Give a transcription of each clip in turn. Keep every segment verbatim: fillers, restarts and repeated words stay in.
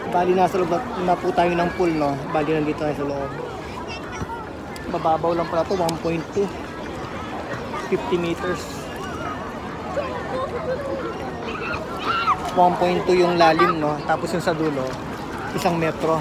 Bali nasa loob na po tayo ng pool, no? Bali nandito tayo sa loob. Mababaw lang pala to, one point two. fifty meters. one point two yung lalim, no? Tapos yung sa dulo, isang metro.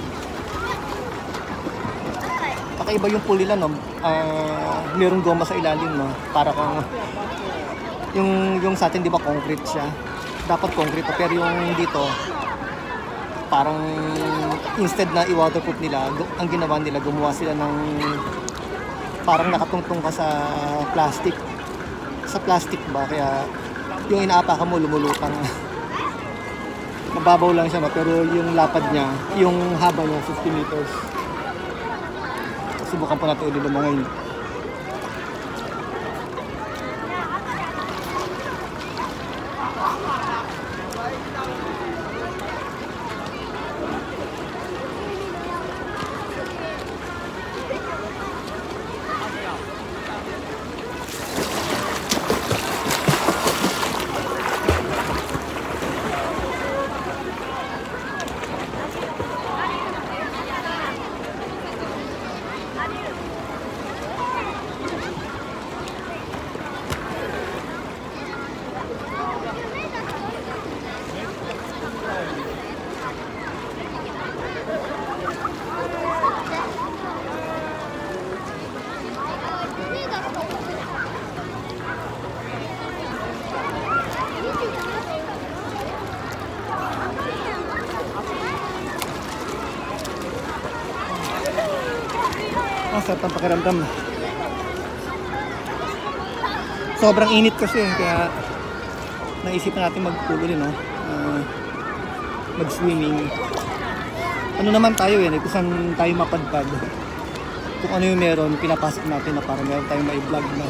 Kakaiba yung pool nila, no? Uh, merong goma sa ilalim, no? Para kung yung, yung sa atin, di ba, concrete siya. Dapat concrete, pero yung dito, parang instead na i-waterproof nila, ang ginawa nila, gumawa sila ng parang nakatungtong ka sa plastic. Sa plastic ba? Kaya yung inaapakan mo, lumulutang. Mababaw lang siya, no? Pero yung lapad niya, yung haba niya, fifty meters. Subukan po natin ulit lumangoy. Ang sarap ng pakiramdam. Sobrang init kasi, kaya naisip natin mag-pool din, no? Uh, mag-swimming. Ano naman tayo eh, kung saan tayo mapadpad. Kung ano yung meron, pinapasok natin na para meron tayong ma-vlog na.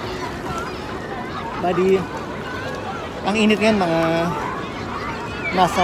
Bali, ang init ngayon, mga nasa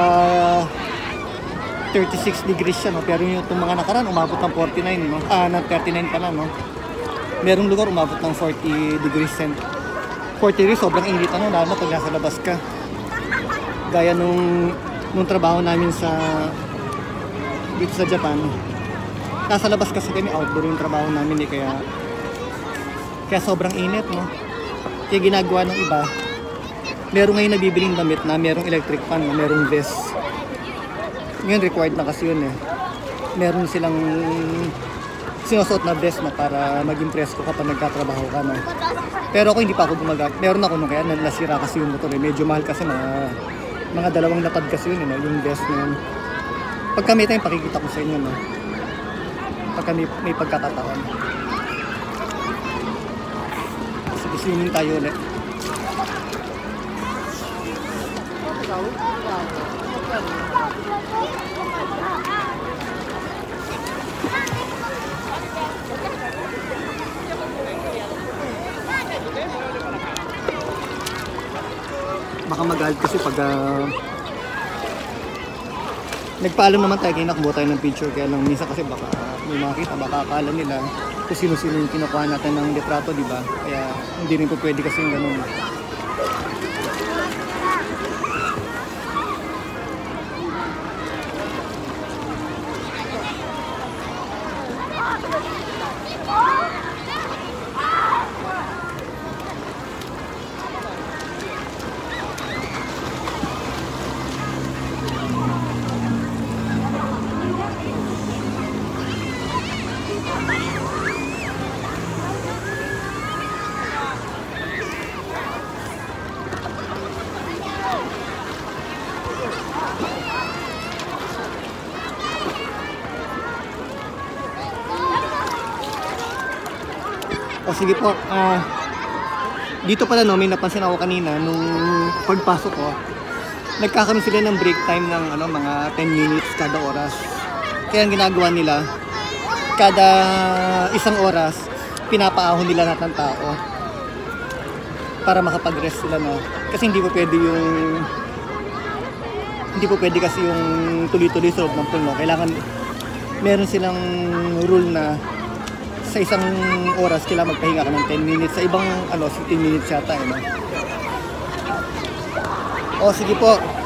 thirty-six degrees siya, no? Pero yung itong mga nakaraan umabot ng forty-nine, no? Ah, ng thirty-nine pala, no? Merong lugar umabot ng forty degrees cent. forty degrees, sobrang init, ano? Lalo na pag nasa labas ka. Gaya nung, nung trabaho namin sa dito sa Japan. Nasa labas kasi kami, outdoor yung trabaho namin, eh, kaya kaya sobrang init, no? Kaya ginagawa ng iba, meron ngayon nabibiling damit na merong electric fan, no? Merong vest. Ngayon required na kasi yun eh. Meron silang sinusuot na vest na para maging presko kapag nagtatrabaho ka, no? Pero ako hindi pa ako gumagamit. Meron ako nung kaya nasira kasi yung motor eh. Medyo mahal kasi, mga, mga dalawang lapad kasi yun eh, no? Yung vest na yun. Pagka may time, pakikita ko sa inyo, no? Pagka may, may pagkakataon. Sige, swimming tayo ulit. Baka magalit kasi pag uh, nagpaalam naman tayo, kaya nakuha tayo ng picture, kaya lang minsan kasi baka uh, may makita, baka akala nila kung sino-sino yung kinukuha natin ng litrato, di ba? Kaya hindi rin po pwede kasi yung ganun. O sige po, uh, dito pala, no, may napansin ako kanina nung pagpasok ko, nagkakaroon sila ng break time ng ano, mga ten minutes kada oras. Kaya ang ginagawa nila, kada isang oras, pinapaahon nila lahat ng tao para makapag-rest sila, no? Kasi hindi po pwede yung hindi po pwede kasi yung tuloy-tuloy sa loob ng pool, no? Kailangan meron silang rule na sa isang oras kailangan magpahinga ka ng ten minutes. Sa ibang ano, fifteen minutes yata, eh, no? O sige po.